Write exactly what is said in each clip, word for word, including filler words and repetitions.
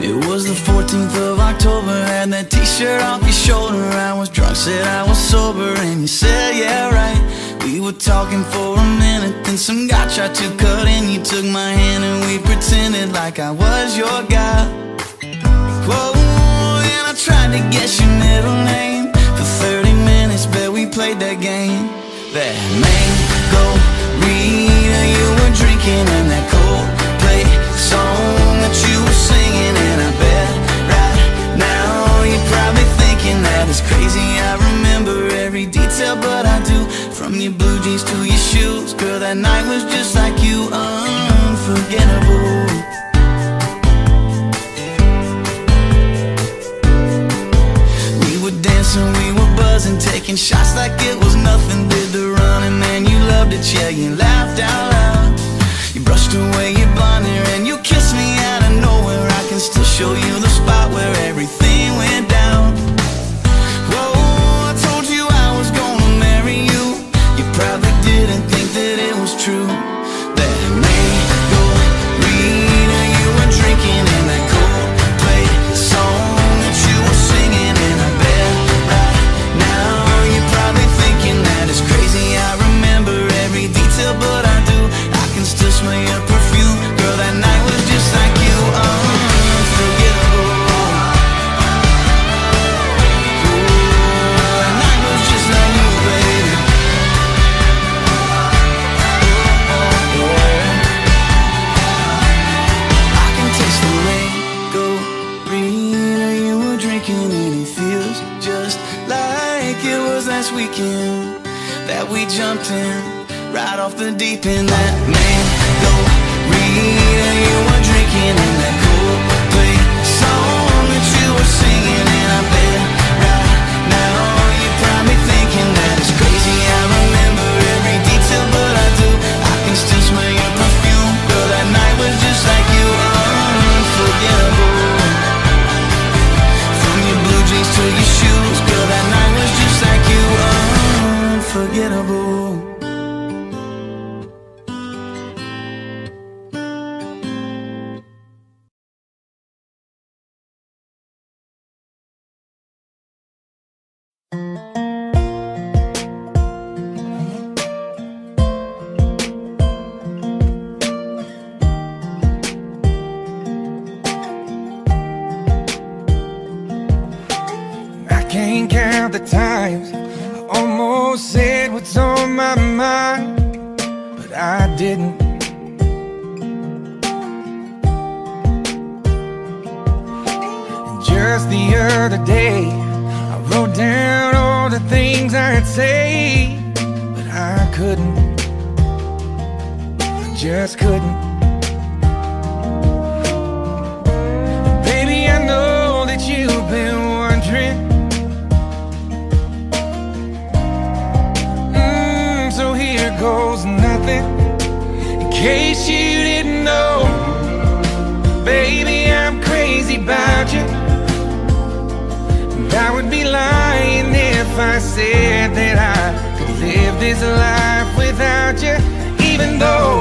It was the fourteenth of October, had that t-shirt off your shoulder. I was drunk, said I was sober, and you said, yeah, right. We were talking for a minute, then some guy tried to cut in. You took my hand and we pretended like I was your guy. Whoa, and I tried to guess your middle name. For thirty minutes, bet we played that game. That mango Rita you were drinking, and that Coldplay song that you were singing. And I bet right now you're probably thinking that it's crazy I remember every detail, but I do. From your blue jeans to your shoes, girl, that night was just like you, unforgettable. We were dancing, we were buzzing, taking shots like it was nothing. Did the running and you loved it, yeah, you laughed out loud. You brushed away your blonde hair and you kissed me out of nowhere. I can still show you the spot where everything went down. Whoa, I told you I was gonna marry you. You probably didn't think that it was true. That mango Rita you were drinking, and that Coldplay song that you were singing. And I bet right now you're probably thinking that it's crazy I remember every detail, but I do. I can still smell your perfume, girl, that night was just like you, unforgettable. Ooh, that night was just like you, baby. I can taste the mango Rita you were drinking, and it feels just like it was last weekend that we jumped in right off the deep end. That mango Rita you were drinking, and that Coldplay song that you were singing. And I bet right now you're probably thinking that it's crazy I remember every detail, but I do. I can still smell your perfume, girl, that night was just like you, unforgettable. From your blue jeans to your shoes, girl, that night was just like you, unforgettable. Can't count the times I almost said what's on my mind, but I didn't. And just the other day I wrote down all the things I'd say, but I couldn't. I just couldn't. And baby, I know that you've been wondering, so here goes nothing. In case you didn't know, baby, I'm crazy about you. And I would be lying if I said that I could live this life without you. Even though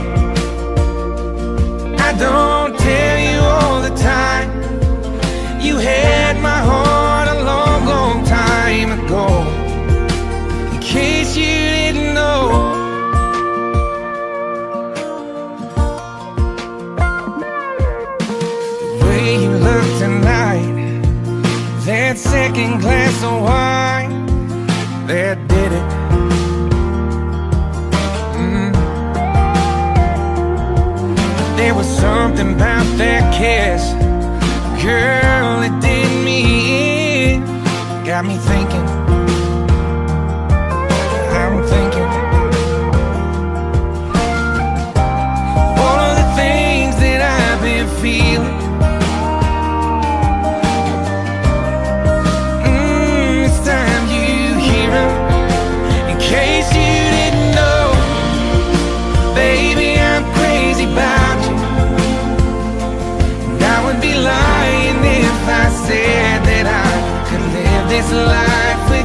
I don't tell you all the time, you had my heart a long, long time ago. In case you didn't know, the way you look tonight, that second glass of wine, that did it. mm. There was something about that kiss, girl, it did me in. Got me thinking, I'm thinking all of the things that I've been feeling. Mm, it's time you hear 'em. In case you didn't know, baby, I'm crazy about you. And I would be lying if I said that I could live this life with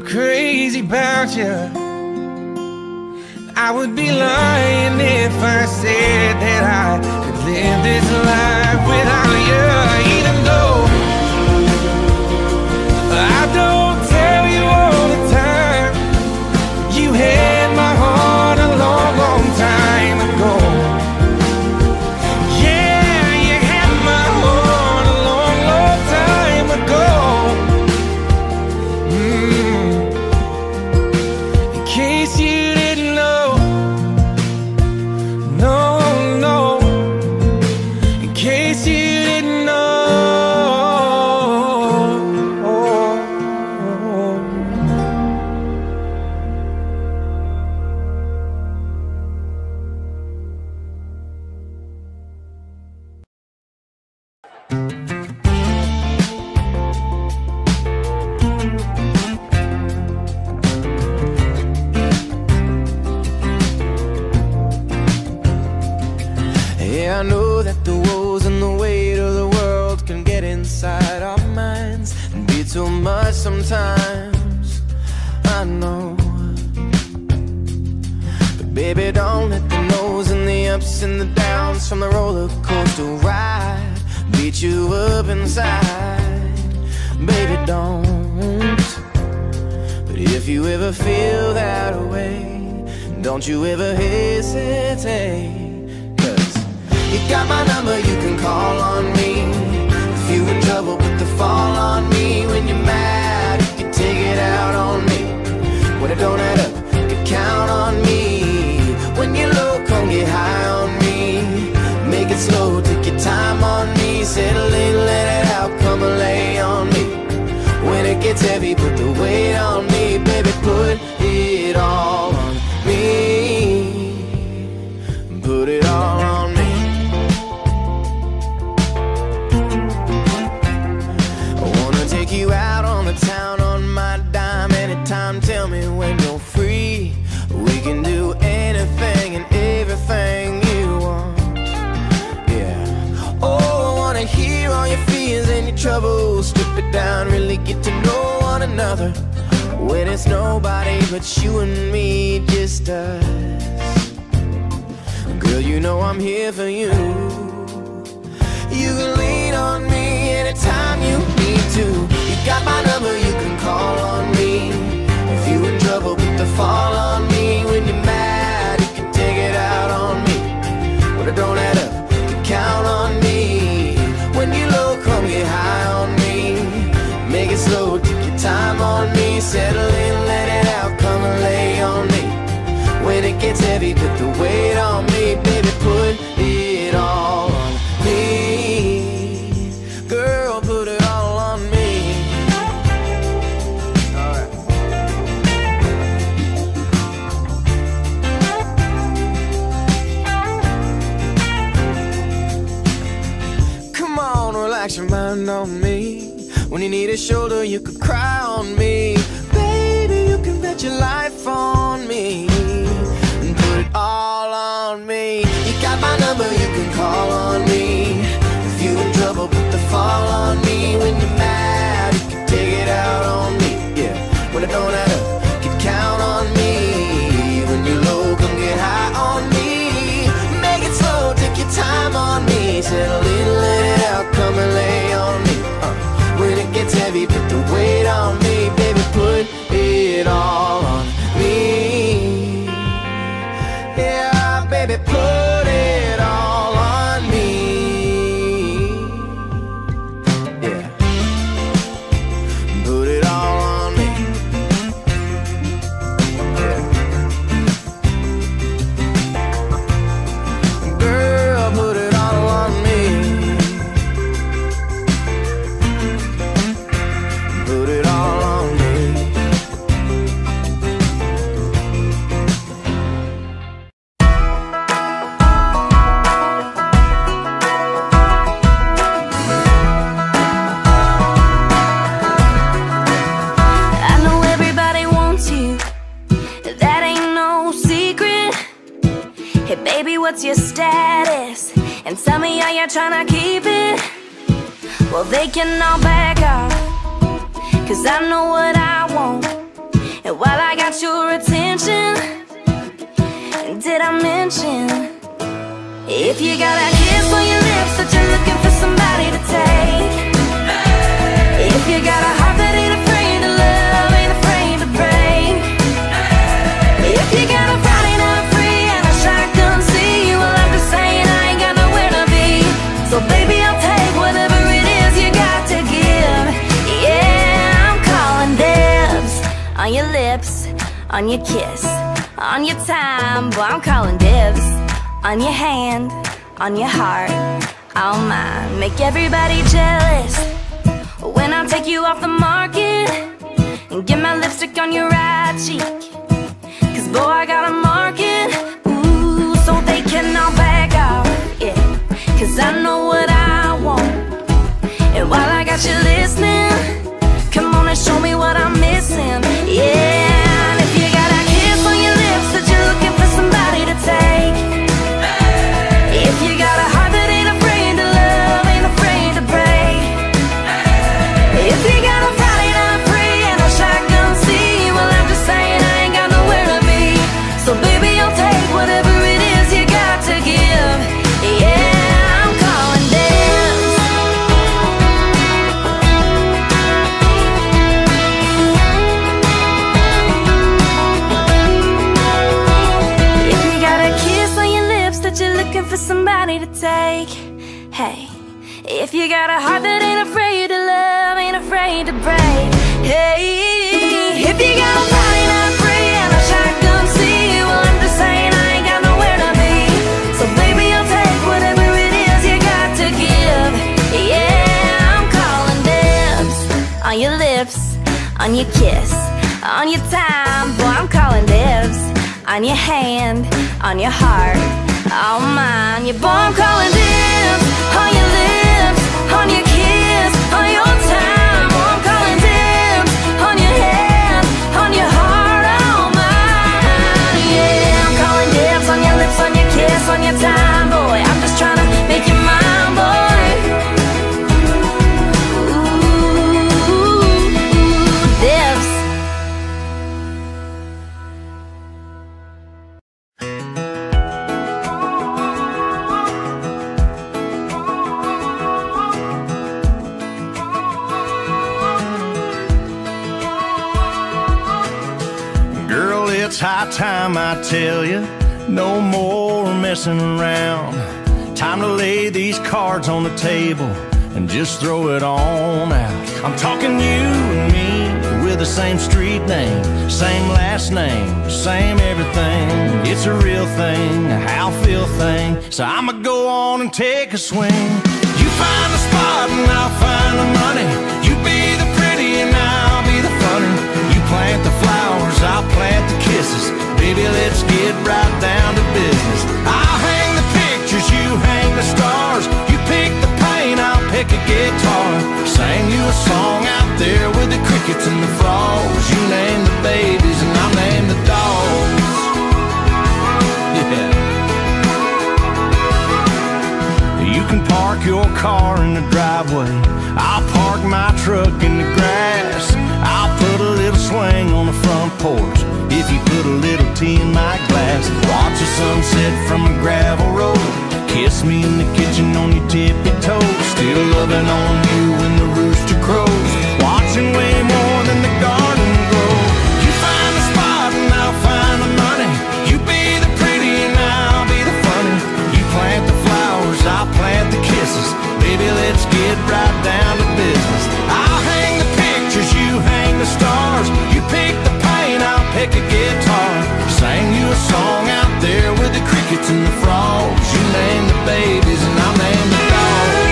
crazy about you. I would be lying if I said that I could live this life without you. Even though I don't tell you all the time, you had my heart a long, long time ago. Yeah, you had my heart a long, long time ago. Mm. In case you didn't know, no, no. In case you didn't know. Yeah, I know that the woes and the weight of the world can get inside our minds and be too much sometimes, I know. But baby, don't let the no's and the ups and the downs from the roller coaster ride beat you up inside. Baby, don't. But if you ever feel that way, don't you ever hesitate. You got my number, you can call on me. If you in trouble, put the fall on me. When you're mad, you can take it out on me. When it don't add up, you can count on me. When you're low, come get high on me. Make it slow, take your time on me. Settle in, let it out, come and lay on me. When it gets heavy, put the weight on me. Baby, put it all on me. Put it all on me. You out on the town on my dime anytime. Tell me when you're free. We can do anything and everything you want. Yeah. Oh, I wanna hear all your fears and your troubles. Strip it down, really get to know one another. When it's nobody but you and me, just us. Girl, you know I'm here for you. You can lean on me anytime you need to. You got my number, you can call on me. If you in trouble, put the fall on me. When you're mad, you can take it out on me. When it don't add up, you can count on me. When you're low, come get high on me. Make it slow, take your time on me. Settle in, let it out, come and lay on me. When it gets heavy, put the weight on me. Baby, put it all on me. Girl, put it all on me. All right. Come on, relax your mind on me. When you need a shoulder, you could cry on me. Baby, you can bet your life on me. And put it all on me. You got my number, you can call on me. If you in trouble, put the fall on me. When you're mad, you can take it out on me. Yeah, when it don't add up, you can count on me. When you're low, come get high on me. Make it slow, take your time on me. Settle in, let it out, come and lay on me. uh, When it gets heavy, put the weight on me. Baby, put it all on me. Yeah, baby, put it all on me. Yeah, put it all on me. Yeah. Girl, put it all on me. Put it all on me. I know everybody wants you, that ain't no secret. Hey baby, what's your status? And tell me how you're trying to keep it. Well, they can all back off, cause I know what I want. attention. If you got a kiss on your lips that you're looking for somebody to take, if you got a heart that ain't afraid to love, ain't afraid to break, if you got a Friday night free and a shotgun seat, well, I'm just saying I ain't got nowhere to be. So baby, I'll take whatever it is you got to give. Yeah, I'm calling dibs on your lips, on your kiss, on your time. Boy, I'm calling dibs on your hand, on your heart, all mine. Make everybody jealous when I take you off the market and get my lipstick on your right cheek. Cause boy, I got a market, ooh, so they can all back off, yeah. Cause I know what I want, and while I got you listening, come on and show me what I'm missing, yeah. And if you got a kiss on your lips that you're looking for somebody to take, if you got a heart that ain't afraid to love, ain't afraid to break, if you got a Friday night free and a shotgun seat, well, I'm just saying I ain't got nowhere to be. So baby, I'll take whatever it is you got to give. Yeah, I'm calling dibs. If you got a kiss on your lips that you're looking for somebody to take, hey, if you got a heart that ain't afraid to love, ain't afraid to break, hey, if you got a Friday night free and a shotgun seat, well, I'm just saying I ain't got nowhere to be. So baby, I'll take whatever it is you got to give. Yeah, I'm calling dibs on your lips, on your kiss, on your time. Boy, I'm calling dibs on your hand, on your heart, all mine. Yeah, boy, I'm calling dibs on your lips, on your kiss, on your time. Boy, I'm calling dibs on your hand, on your heart, all mine. Yeah, I'm calling dibs on your lips, on your kiss, on your time. Boy, I'm just trying to make you mine, boy. Ooh, dibs. Girl, it's high time I tell you, no more messing around. Time to lay these cards on the table and just throw it on out. I'm talking you and me with the same street name, same last name, same everything. It's a real thing, a how feel thing. So I'ma go on and take a swing. You find the spot and I'll find the money. You be the pretty and I'll be the funny. You plant the flowers, I'll plant the kisses. Baby, let's get right down to business. I'll hang the pictures, you hang the stars. You pick the paint, I'll pick a guitar. Sing you a song out there with the crickets and the frogs. You name the babies and I'll name the dogs. Yeah. You can park your car in the driveway, I'll park my truck in the grass. I'll put a little swing on the front porch if you put a little tea in my glass. Watch the sunset from a gravel road. Kiss me in the kitchen on your tippy toes. Still loving on you when the rooster crows. Watching way more than the garden grow. You find the spot and I'll find the money. You be the pretty and I'll be the funny. You plant the flowers, I'll plant the kisses. Baby, let's get right down to business. I'll hang the pictures, you hang the stars. You pick the paint, I'll pick a guitar. Sing you a song out there with the crickets and the frogs. You name the babies and I'll name the dogs.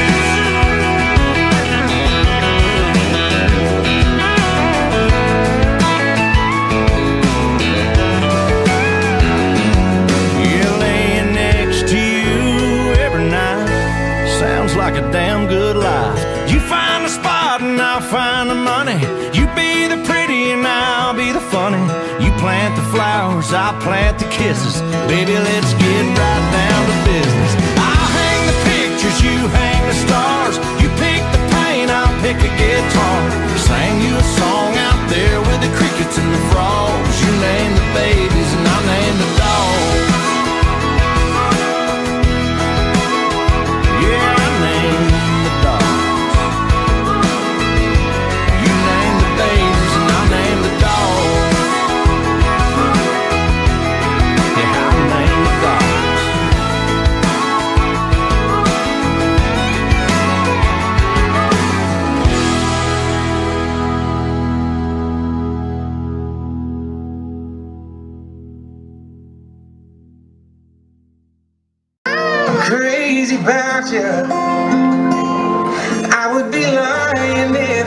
Yeah, laying next to you every night sounds like a damn good life. You find the spot and I'll find the money. You be the pretty and I'll be the funny. You plant the flowers, I'll plant the kisses. Baby, let's get right down to business. I'll hang the pictures, you hang the stars. You pick the paint, I'll pick a guitar. Sing you a song out there with the crickets and the frogs. You name the babies and I'll name the dogs. crazy about you. I would be lying if